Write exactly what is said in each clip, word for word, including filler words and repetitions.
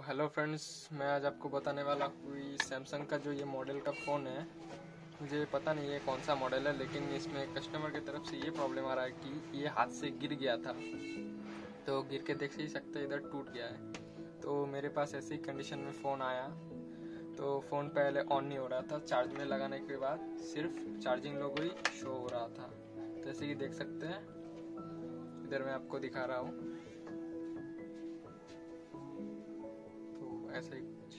Hello friends, मैं आज आपको बताने वाला हूँ सैमसंग का जो ये मॉडल का फ़ोन है। मुझे पता नहीं ये कौन सा मॉडल है, लेकिन इसमें कस्टमर की तरफ से ये प्रॉब्लम आ रहा है कि ये हाथ से गिर गया था। तो गिर के देख ही सकते हैं, इधर टूट गया है। तो मेरे पास ऐसी कंडीशन में फ़ोन आया तो फ़ोन पहले ऑन नहीं हो रहा था। चार्ज में लगाने के बाद सिर्फ चार्जिंग लोगो ही शो हो रहा था। जैसे कि देख सकते हैं, इधर मैं आपको दिखा रहा हूँ। ऐसे ही कुछ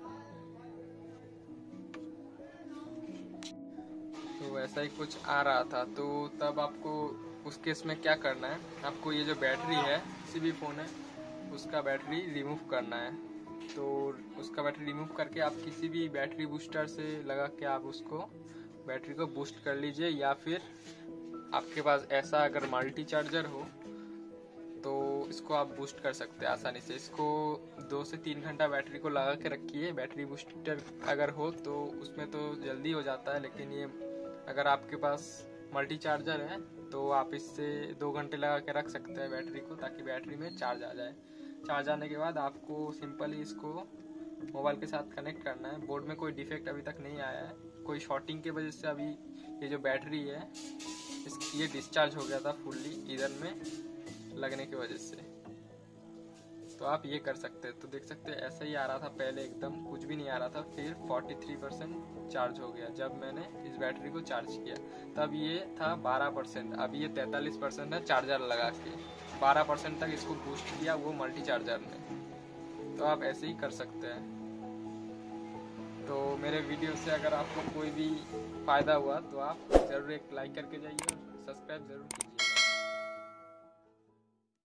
तो ऐसा ही कुछ आ रहा था। तो तब आपको उस केस में क्या करना है, आपको ये जो बैटरी है, किसी भी फ़ोन है उसका बैटरी रिमूव करना है। तो उसका बैटरी रिमूव करके आप किसी भी बैटरी बूस्टर से लगा के आप उसको बैटरी को बूस्ट कर लीजिए, या फिर आपके पास ऐसा अगर मल्टी चार्जर हो तो इसको आप बूस्ट कर सकते हैं आसानी से। इसको दो से तीन घंटा बैटरी को लगा के रखिए। बैटरी बूस्टर अगर हो तो उसमें तो जल्दी हो जाता है, लेकिन ये अगर आपके पास मल्टी चार्जर है तो आप इससे दो घंटे लगा के रख सकते हैं बैटरी को, ताकि बैटरी में चार्ज आ जाए। चार्ज आने के बाद आपको सिंपली इसको मोबाइल के साथ कनेक्ट करना है। बोर्ड में कोई डिफेक्ट अभी तक नहीं आया है, कोई शॉर्टिंग की वजह से अभी ये जो बैटरी है इस ये डिस्चार्ज हो गया था फुल्ली इधर में लगने की वजह से। तो आप ये कर सकते हैं। तो देख सकते हैं ऐसा ही आ रहा था पहले, एकदम कुछ भी नहीं आ रहा था। फिर तैंतालीस परसेंट चार्ज हो गया जब मैंने इस बैटरी को चार्ज किया। तब ये था बारह परसेंट, अब ये तैंतालीस परसेंट है चार्जर लगा के। बारह परसेंट तक इसको बूस्ट किया वो मल्टी चार्जर ने। तो आप ऐसे ही कर सकते हैं। तो मेरे वीडियो से अगर आपको कोई भी फ़ायदा हुआ तो आप ज़रूर एक लाइक करके जाइए और सब्सक्राइब ज़रूर कीजिए।